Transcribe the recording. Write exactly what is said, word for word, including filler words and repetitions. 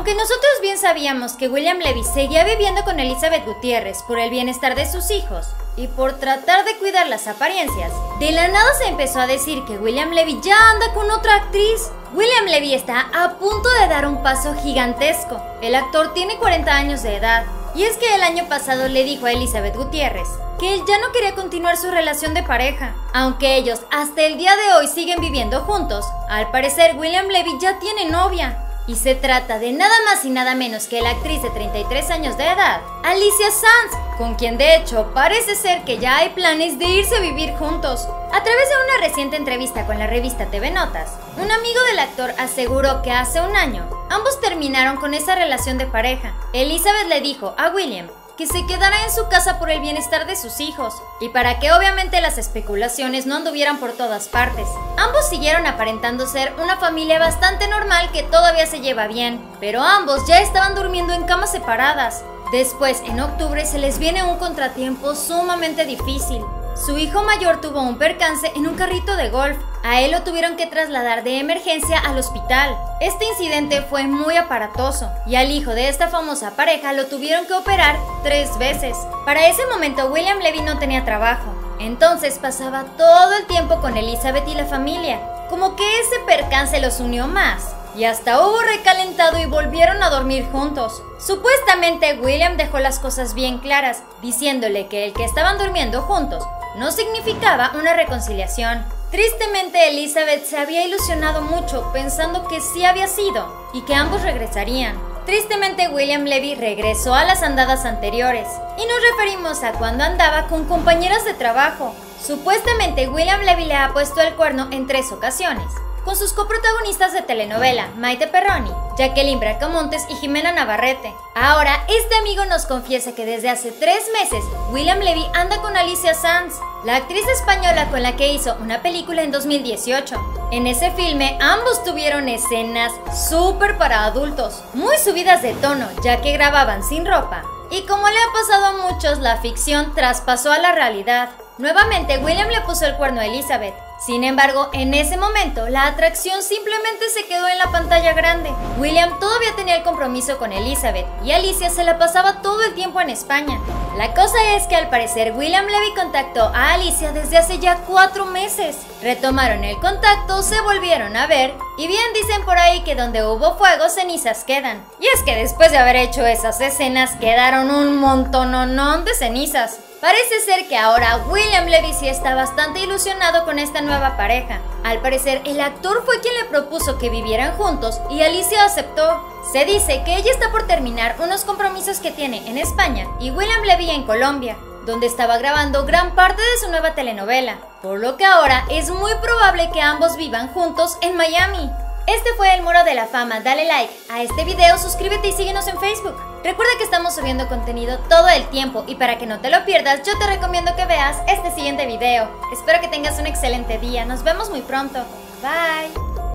Aunque nosotros bien sabíamos que William Levy seguía viviendo con Elizabeth Gutiérrez por el bienestar de sus hijos y por tratar de cuidar las apariencias, de la nada se empezó a decir que William Levy ya anda con otra actriz. William Levy está a punto de dar un paso gigantesco. El actor tiene cuarenta años de edad, y es que el año pasado le dijo a Elizabeth Gutiérrez que él ya no quería continuar su relación de pareja. Aunque ellos hasta el día de hoy siguen viviendo juntos, al parecer William Levy ya tiene novia. Y se trata de nada más y nada menos que la actriz de treinta y tres años de edad, Alicia Sanz, con quien de hecho parece ser que ya hay planes de irse a vivir juntos. A través de una reciente entrevista con la revista T V Notas, un amigo del actor aseguró que hace un año ambos terminaron con esa relación de pareja. Elizabeth le dijo a William que se quedara en su casa por el bienestar de sus hijos y para que obviamente las especulaciones no anduvieran por todas partes. Ambos siguieron aparentando ser una familia bastante normal que todavía se lleva bien, pero ambos ya estaban durmiendo en camas separadas. Después, en octubre, se les viene un contratiempo sumamente difícil. Su hijo mayor tuvo un percance en un carrito de golf. A él lo tuvieron que trasladar de emergencia al hospital. Este incidente fue muy aparatoso y al hijo de esta famosa pareja lo tuvieron que operar tres veces. Para ese momento William Levy no tenía trabajo, entonces pasaba todo el tiempo con Elizabeth y la familia. Como que ese percance los unió más y hasta hubo recalentado y volvieron a dormir juntos. Supuestamente William dejó las cosas bien claras, diciéndole que el que estaban durmiendo juntos no significaba una reconciliación. Tristemente, Elizabeth se había ilusionado mucho pensando que sí había sido y que ambos regresarían. Tristemente, William Levy regresó a las andadas anteriores y nos referimos a cuando andaba con compañeras de trabajo. Supuestamente, William Levy le ha puesto el cuerno en tres ocasiones con sus coprotagonistas de telenovela, Maite Perroni, Jacqueline Bracamontes y Jimena Navarrete. Ahora, este amigo nos confiesa que desde hace tres meses, William Levy anda con Alicia Sanz, la actriz española con la que hizo una película en dos mil dieciocho. En ese filme, ambos tuvieron escenas súper para adultos, muy subidas de tono, ya que grababan sin ropa. Y como le ha pasado a muchos, la ficción traspasó a la realidad. Nuevamente, William le puso el cuerno a Elizabeth. Sin embargo, en ese momento, la atracción simplemente se quedó en la pantalla grande. William todavía tenía el compromiso con Elizabeth y Alicia se la pasaba todo el tiempo en España. La cosa es que al parecer William Levy contactó a Alicia desde hace ya cuatro meses. Retomaron el contacto, se volvieron a ver y bien dicen por ahí que donde hubo fuego, cenizas quedan. Y es que después de haber hecho esas escenas quedaron un montononón de cenizas. Parece ser que ahora William Levy sí está bastante ilusionado con esta nueva pareja. Al parecer, el actor fue quien le propuso que vivieran juntos y Alicia aceptó. Se dice que ella está por terminar unos compromisos que tiene en España y William Levy en Colombia, donde estaba grabando gran parte de su nueva telenovela, por lo que ahora es muy probable que ambos vivan juntos en Miami. Este fue el Muro de la Fama. Dale like a este video, suscríbete y síguenos en Facebook. Recuerda que estamos subiendo contenido todo el tiempo y para que no te lo pierdas, yo te recomiendo que veas este siguiente video. Espero que tengas un excelente día. Nos vemos muy pronto. Bye.